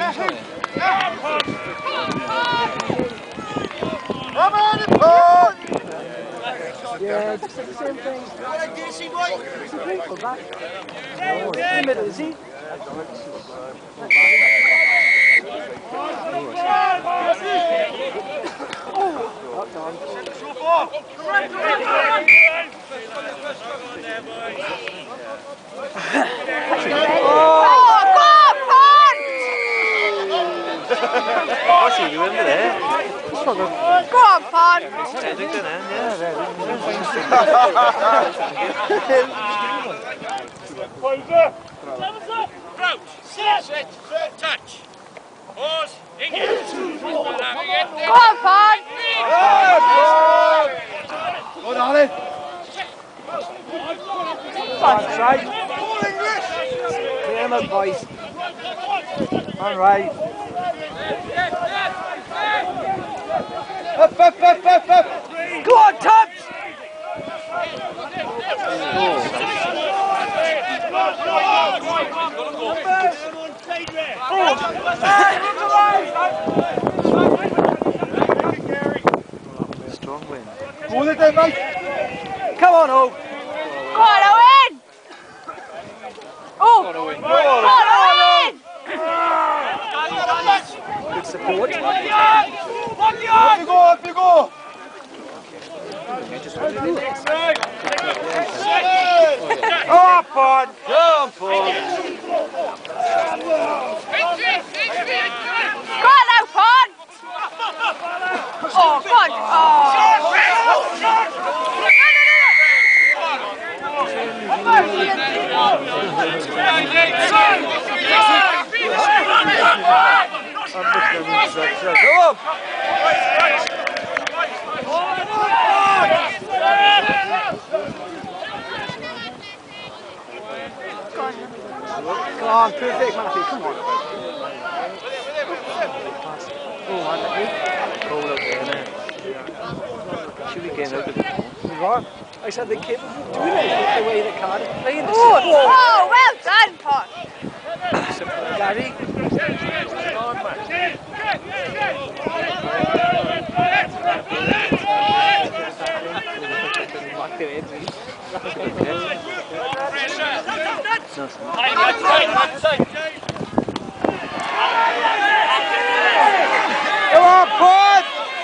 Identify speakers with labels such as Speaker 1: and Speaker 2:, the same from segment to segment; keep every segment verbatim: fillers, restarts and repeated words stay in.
Speaker 1: Yeah, just the same thing. It's a beautiful back. In the middle, is he?
Speaker 2: What's he doing there?
Speaker 3: Go on, Pon!
Speaker 2: Technically then, yeah.
Speaker 4: Crouch, sit, sit, touch, pause, engage.
Speaker 3: Go on, Pon!
Speaker 1: Go darling. That's right. Clear him up, boys. All right. Up, up, up, up, up. Go on, Tubbs.
Speaker 2: Strong wind.
Speaker 1: Hold it there, mate. Come on, Owen.
Speaker 3: Go on, Owen! Oh! Go on, Owen!
Speaker 1: Good support.
Speaker 4: Off you go, off you go!
Speaker 1: Oh, Pon. Come, Pon.
Speaker 3: Go on now, Pon! Oh, Pon! Oh!
Speaker 1: Come on, perfect, Matthew, come on. Oh, Matthew.
Speaker 2: Cold out there now. Should we get out of it?
Speaker 1: Right. I said they're capable of doing it the way they can. Playing the
Speaker 3: Oh, oh, well done, Pon!
Speaker 1: Gary. Come on, Pon!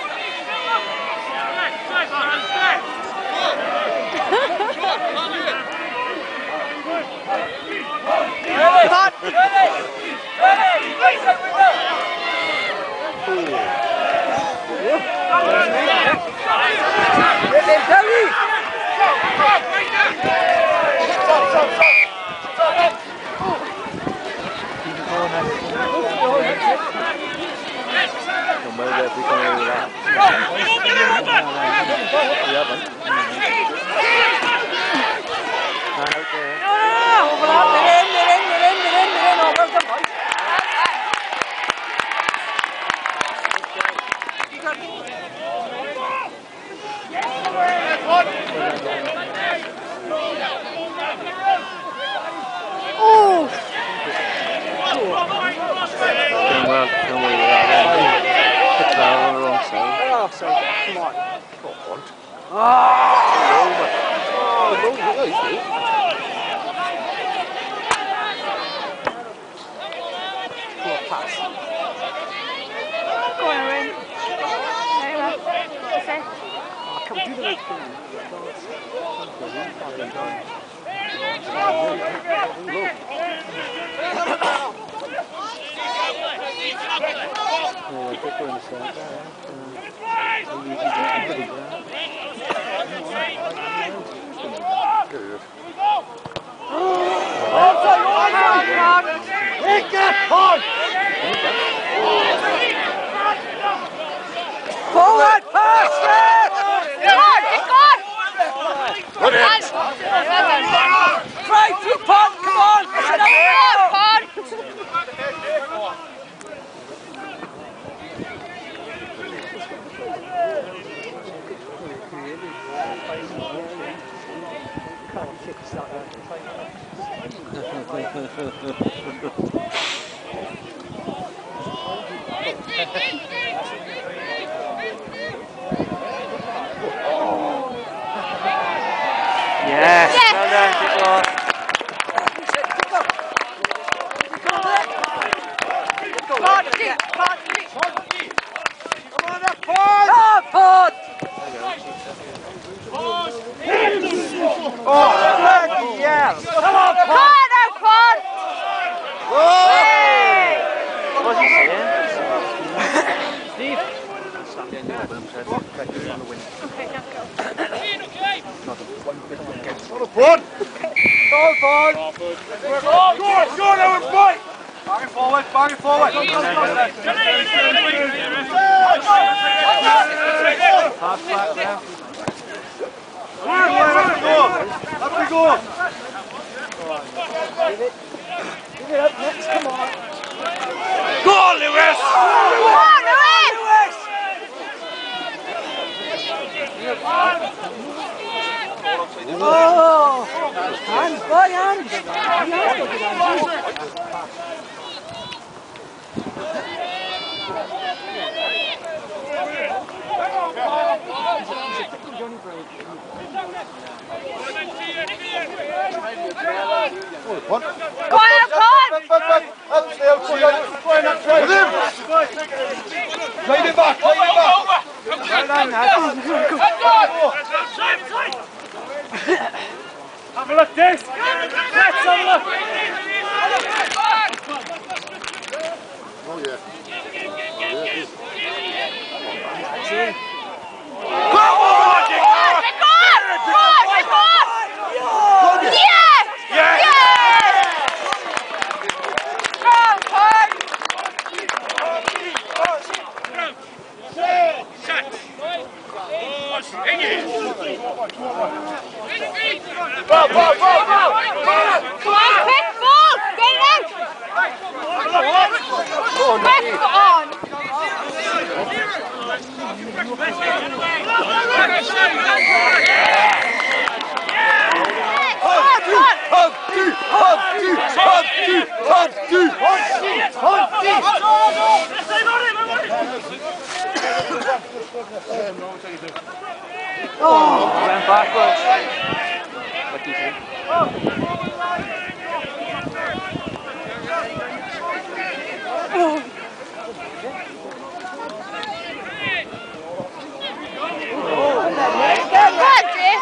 Speaker 1: Forward, pass!
Speaker 3: Come on, it's gone!
Speaker 4: Put it!
Speaker 1: Right through Pon, come on! Push it
Speaker 3: Come
Speaker 1: out!
Speaker 3: on, Pon! Ponty, Ponty.
Speaker 1: Come on, that Pond! Ah, Pond! Oh, bloody hell! Come on, Pond!
Speaker 3: Pond out, Pond. Hey!
Speaker 2: What's he saying? Steve? Stand behind the open and said, "Practice on the wing."
Speaker 3: Okay, now go.
Speaker 1: Not a Pond! Go, Pond! Go on, go on, Owen, fight! Bang it forward, bang it forward!
Speaker 2: Half back there.
Speaker 1: Up we go! Give it. Give it up next, come on. Go on, Lewis!
Speaker 3: Go on, Lewis!
Speaker 1: Oh! Hands, by hands! One.
Speaker 3: Go on, Pond!
Speaker 1: Up, stay out, stay out. With him! Play it back, play it back. Well done, Nat. Have a look, Dave. Let's have a look. Oh, yeah. Come on,
Speaker 3: Go on, go on, go on! Yes!
Speaker 1: Yes!
Speaker 3: Yes! Strong, Pond!
Speaker 4: Touch. Pause. Engage.
Speaker 1: Ball, ball, ball, ball!
Speaker 3: Come on, quick ball! Get it out! Quick on!
Speaker 2: Oh, went backwards. What do you think?
Speaker 3: Good, Jay.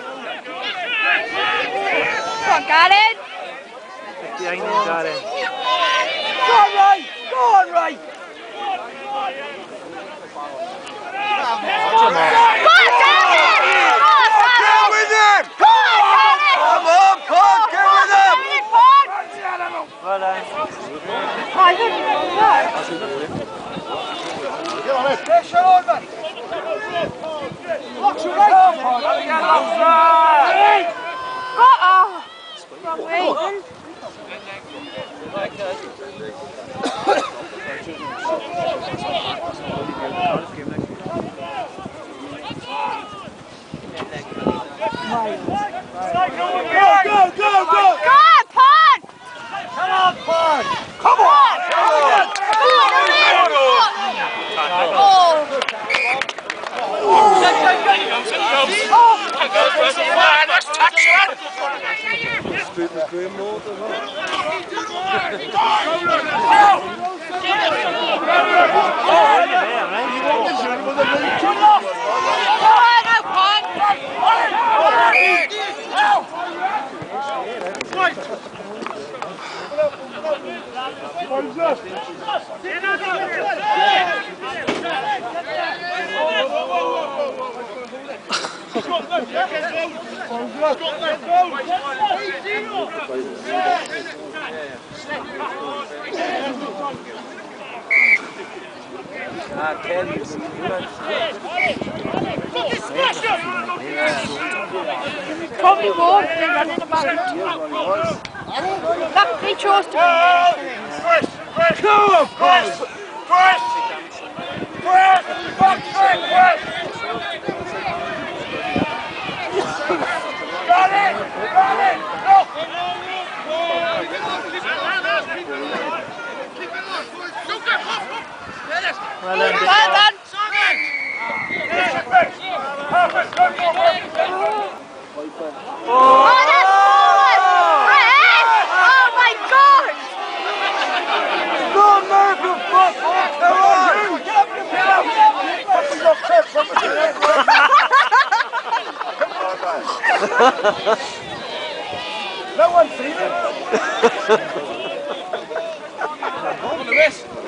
Speaker 3: Come on, got it.
Speaker 2: Behind him, got it.
Speaker 1: Go on, Ray! Go on, Ray!
Speaker 3: Go on, got it. Go on, got
Speaker 1: Get
Speaker 3: it.
Speaker 1: with him!
Speaker 3: Go on, got it.
Speaker 1: Come on, Pond, get with him!
Speaker 3: Get it, Pond.
Speaker 2: Well done.
Speaker 3: Oh, I don't even know.
Speaker 1: Get on it. Get shot on, man. Watch your right.
Speaker 3: Go on. Wrong way.
Speaker 1: Go, go, go, go!
Speaker 3: Go on, Pond.
Speaker 1: Come on, Pond! Come on!
Speaker 3: Go on, Lewis. Oh.
Speaker 4: Let's touch that.
Speaker 3: Go on, now, Pond.
Speaker 2: I tell you,
Speaker 3: Probably won't. They're running about. Look, he chose to be.
Speaker 4: Press, press.
Speaker 1: Come on,
Speaker 4: Press, press. Press. Back straight, press. Got it, got it. Look.
Speaker 2: well done.
Speaker 3: Well done.
Speaker 4: Perfect.
Speaker 3: Oh, that's forward.
Speaker 1: No one's seen it.
Speaker 4: On the wrist.